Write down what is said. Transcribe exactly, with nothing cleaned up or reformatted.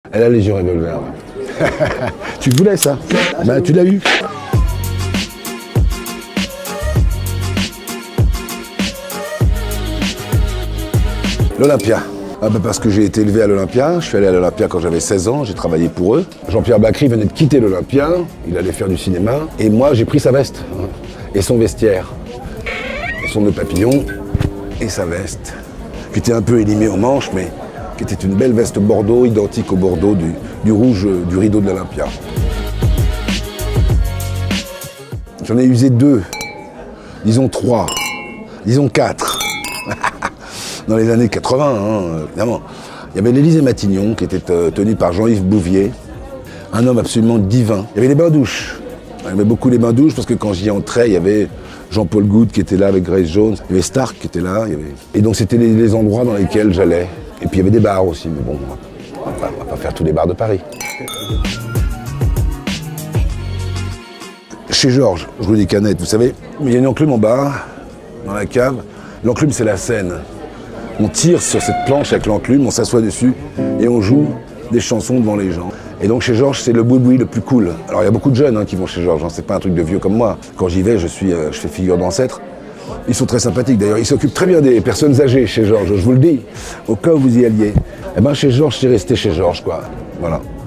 Elle a les yeux revolver. Tu voulais ça? Ben, tu l'as eu. L'Olympia. Ah ben parce que j'ai été élevé à l'Olympia, je suis allé à l'Olympia quand j'avais seize ans, j'ai travaillé pour eux. Jean-Pierre Bacry venait de quitter l'Olympia, il allait faire du cinéma, et moi j'ai pris sa veste, hein, et son vestiaire, et son nœud papillon, et sa veste, qui était un peu élimée aux manches, mais qui était une belle veste bordeaux, identique au bordeaux du, du rouge du rideau de l'Olympia. J'en ai usé deux, disons trois, disons quatre. Dans les années quatre-vingts, hein, évidemment. Il y avait l'Élysée Matignon, qui était euh, tenue par Jean-Yves Bouvier, un homme absolument divin. Il y avait les bains-douches. Il y avait beaucoup les bains-douches, parce que quand j'y entrais, il y avait Jean-Paul Goude qui était là avec Grace Jones, il y avait Stark qui était là, il y avait... et donc c'était les, les endroits dans lesquels j'allais. Et puis il y avait des bars aussi, mais bon, on va pas, on va pas faire tous les bars de Paris. Chez Georges, rue des Canettes, vous savez, il y a une enclume en bas, dans la cave. L'enclume, c'est la scène. On tire sur cette planche avec l'enclume, on s'assoit dessus et on joue des chansons devant les gens. Et donc chez Georges, c'est le boui-boui le plus cool. Alors il y a beaucoup de jeunes hein, qui vont chez Georges, hein, c'est pas un truc de vieux comme moi. Quand j'y vais, je, suis, euh, je fais figure d'ancêtre. Ils sont très sympathiques d'ailleurs, ils s'occupent très bien des personnes âgées chez Georges, je vous le dis, au cas où vous y alliez. Eh ben chez Georges, c'est resté chez Georges, quoi. Voilà.